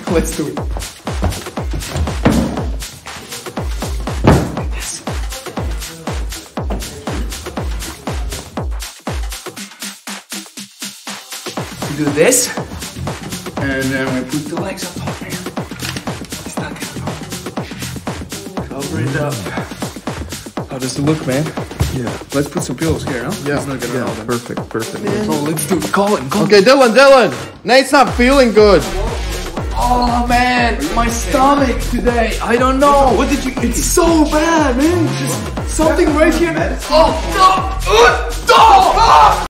Let's do it. We do this, and then we put the legs on top here. Stuck it on. Cover it up. How does it look, man? Yeah. Let's put some pillows here, no? Yeah. It's not gonna hold them. Perfect. Oh, let's do it. Call it. Okay, Dylan. Nate's not feeling good. Oh man, my stomach today. I don't know. What did you? It's so bad, man. Just something right here. Oh no!